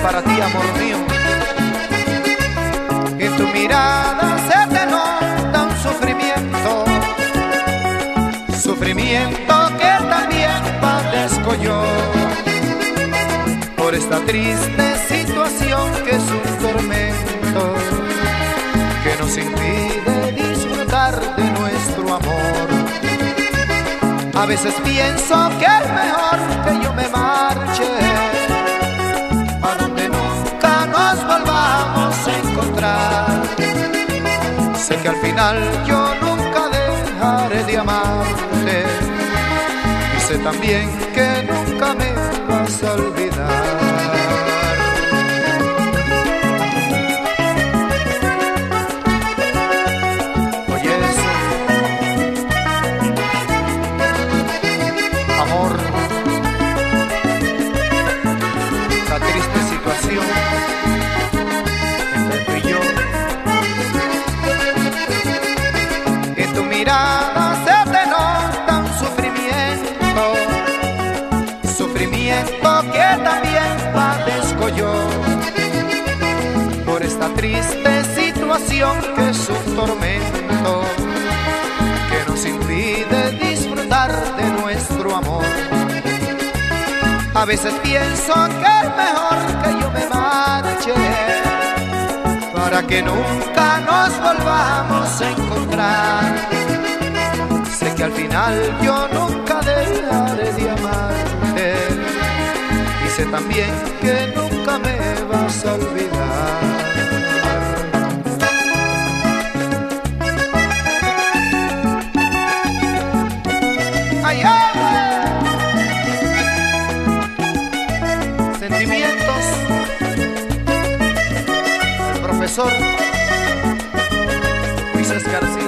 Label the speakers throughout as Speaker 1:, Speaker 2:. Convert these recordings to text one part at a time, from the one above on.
Speaker 1: para ti, amor mío. En tu mirada se te nota un sufrimiento, sufrimiento que también padezco yo, por esta triste situación que es un tormento que nos impide disfrutar de nuestro amor. A veces pienso que es mejor que yo me marche a donde nunca nos volvamos a encontrar. Sé que al final yo nunca dejaré de amarte y sé también que nunca me vas a olvidar. Se te nota un sufrimiento, sufrimiento que también padezco yo, por esta triste situación que es un tormento que nos impide disfrutar de nuestro amor. A veces pienso que es mejor que yo me marche para que nunca nos volvamos a encontrar. Sé que al final yo nunca dejaré de amarte y sé también que nunca me vas a olvidar. ¡Ay, ay! Sentimientos, el profesor Moisés García.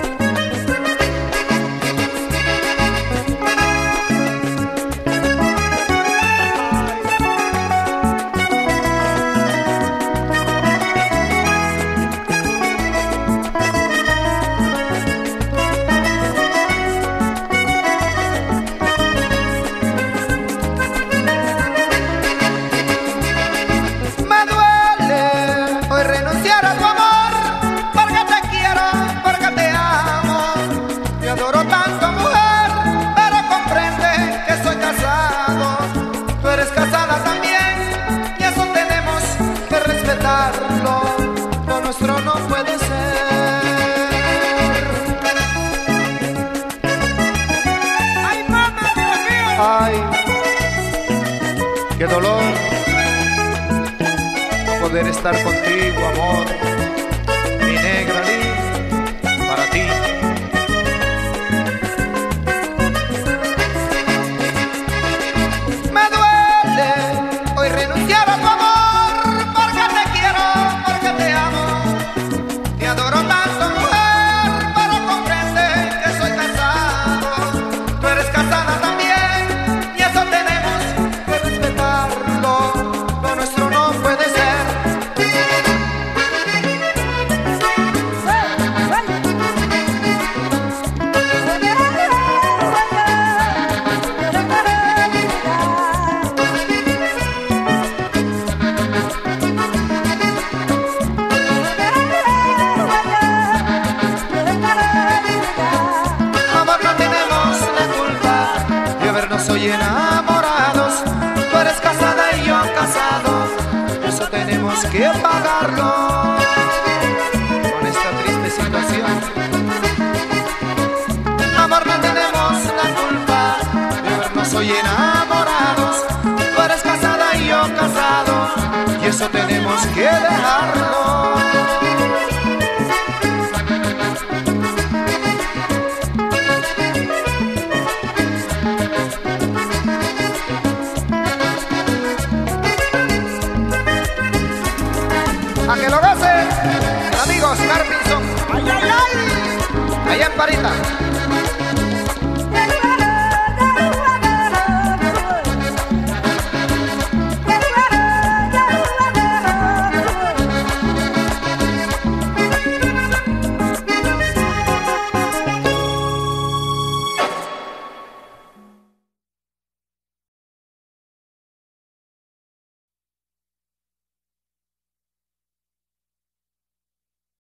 Speaker 1: Lo nuestro no puede ser. Ay, mamá, ay, qué dolor no poder estar contigo, amor. Mi negra linda, para ti. Me duele hoy renunciar a tu amor. Soy enamorados, tú eres casada y yo casado, eso tenemos que pagarlo con esta triste situación. Amor, no tenemos la culpa de vernos hoy enamorados, tú eres casada y yo casado, y eso tenemos que dejarlo. A que lo goce el amigo Oscar Pinzón, allá en Parita.